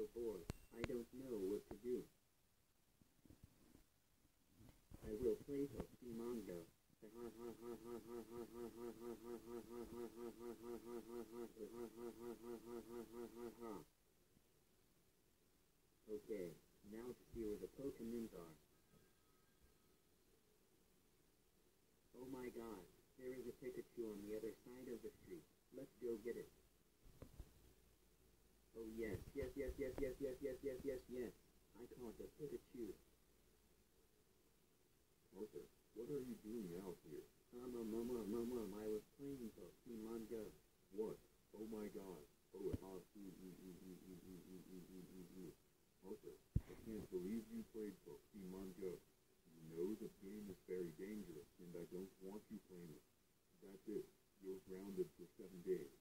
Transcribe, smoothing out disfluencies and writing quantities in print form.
boy. I don't know what to do. I will play Pokemon Go. Okay, now to see where the Pokemons are. Oh my god, there is a Pikachu on the other side of the street. Let's go get it. Oh yes, yes, yes, yes, yes, yes, yes, yes, yes, yes. I caught the Pikachu. Arthur, what are you doing out here? I was playing Pokemon Go. What? Oh my god. Oh, Arthur, I can't believe you played Pokemon Go. You know the game is very dangerous, and I don't want you playing it. That's it. You're grounded for 7 days.